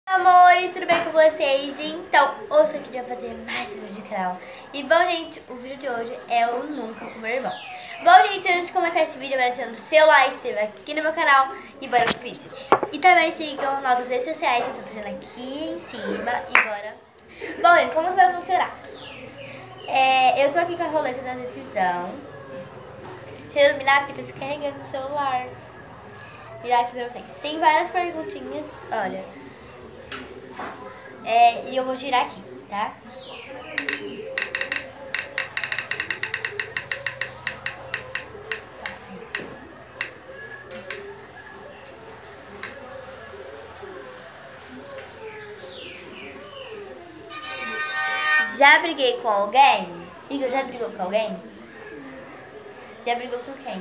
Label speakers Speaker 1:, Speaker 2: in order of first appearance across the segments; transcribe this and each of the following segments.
Speaker 1: Amores, tudo bem com vocês? Então, hoje eu queria fazer mais um vídeo do canal. E bom, gente, o vídeo de hoje é o Nunca com meu irmão. Bom, gente, antes de começar esse vídeo, agradecendo o seu like, se inscreva aqui no meu canal e bora pro vídeo. E também sigam nossas redes sociais, que eu tô fazendo aqui em cima e bora. Bom, gente, como vai funcionar? Eu tô aqui com a roleta da decisão. Deixa eu iluminar porque tá descarregando o celular. Virar aqui pra vocês. Tem várias perguntinhas, olha. E eu vou girar aqui, tá? Já briguei com alguém? Igor, já brigou com alguém? Já brigou com quem?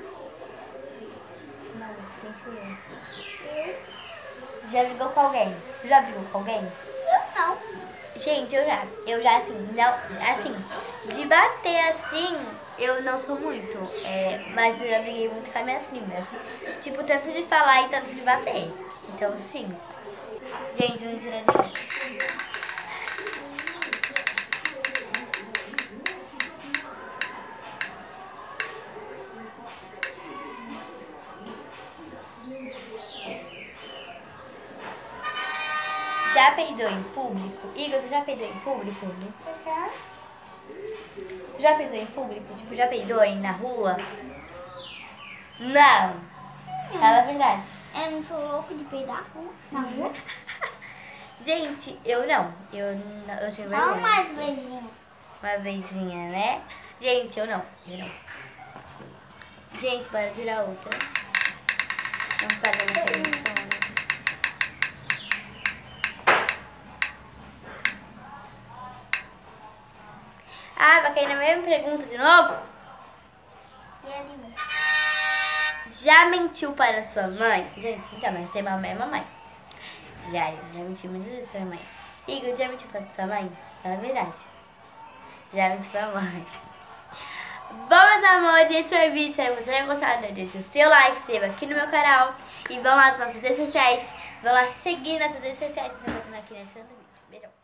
Speaker 1: Não, sem ser eu. Já brigou com alguém? Já brigou com alguém?
Speaker 2: Eu não.
Speaker 1: Gente, eu já assim, não, assim, de bater assim, eu não sou muito, mas eu já briguei muito com as minhas primas, tipo, tanto de falar e tanto de bater, então sim. Gente, não tira de... Já peidou em público? Igor, você já peidou em público? Você já peidou em público? Tipo, já peidou aí na rua? Não. Fala a verdade.
Speaker 2: Eu não sou louco de peidar na rua.
Speaker 1: Gente, eu não. Eu tenho
Speaker 2: Só
Speaker 1: vergonha.
Speaker 2: mais vezinha.
Speaker 1: Uma vezinha, né? Gente, eu não. Gente, bora tirar outra. Não para não ter sono. Ah, vai cair na mesma pergunta de novo?
Speaker 2: E ali?
Speaker 1: Já mentiu para sua mãe? Gente, então, mas ser mamãe é mamãe. Já menti muitas vezes pra minha mãe. Igor, já mentiu para sua mãe? Fala a verdade. Já mentiu pra mãe. Bom, meus amores, esse foi o vídeo. Se você tenha gostado, deixa o seu like, se inscreva aqui no meu canal. E vão lá nas nossas redes sociais. Vão lá seguir nossas redes sociais. Que eu tô aqui nesse vídeo. Beijão.